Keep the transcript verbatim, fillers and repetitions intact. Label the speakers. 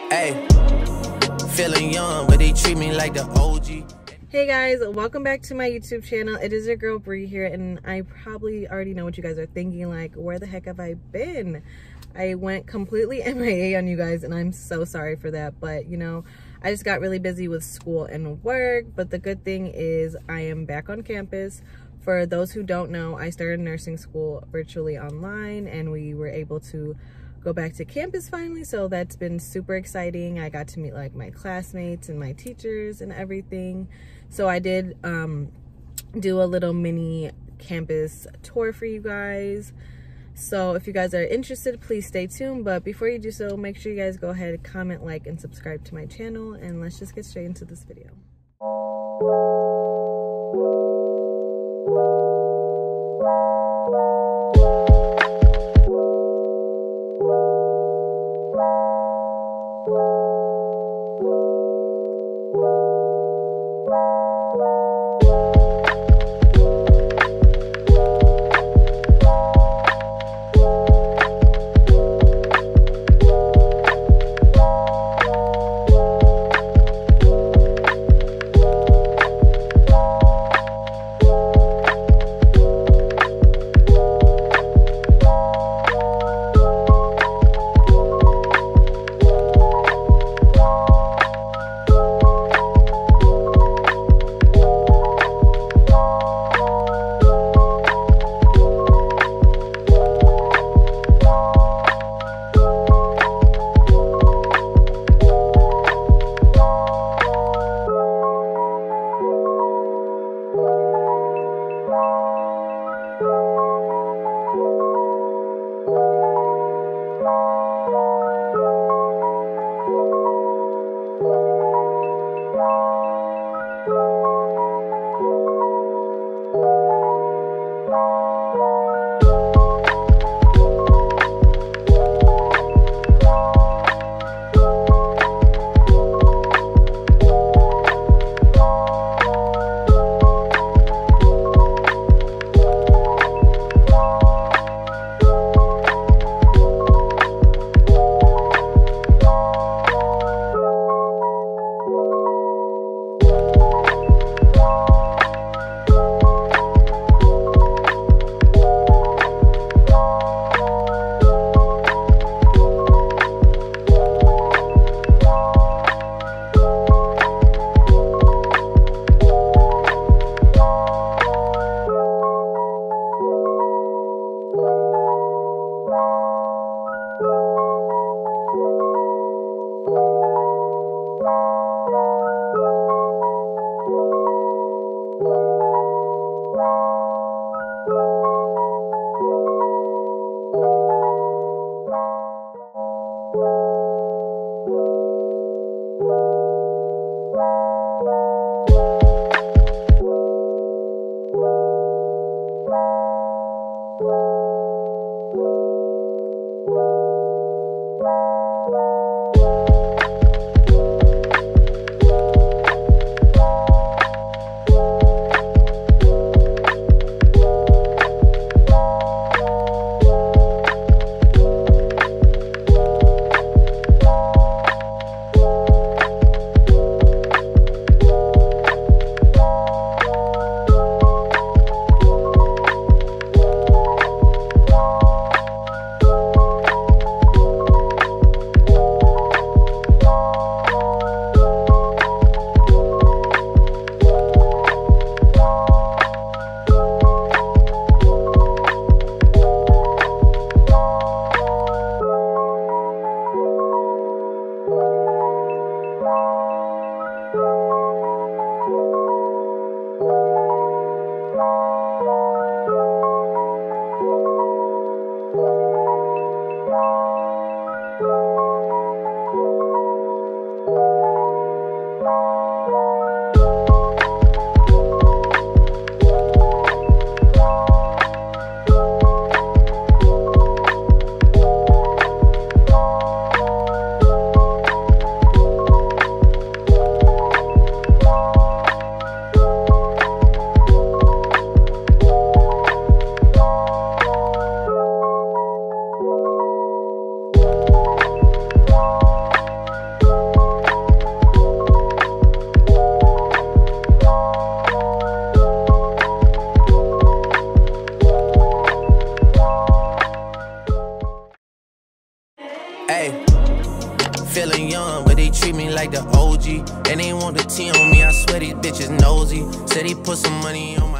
Speaker 1: Hey, feeling young, but they treat me like the O G.
Speaker 2: Hey guys, welcome back to my YouTube channel. It is your girl Bree here, and I probably already know what you guys are thinking, like, where the heck have I been? I went completely M I A on you guys, and I'm so sorry for that. But you know, I just got really busy with school and work. But the good thing is I am back on campus. For those who don't know, I started nursing school virtually online, and we were able to go back to campus finally, so that's been super exciting. I got to meet like my classmates and my teachers and everything. So I did um, do a little mini campus tour for you guys. So if you guys are interested, please stay tuned. But before you do so, make sure you guys go ahead, comment, like, and subscribe to my channel. And let's just get straight into this video.
Speaker 1: Feeling young, but they treat me like the O G. And they want the T on me, I swear these bitches nosy. Said he put some money on me.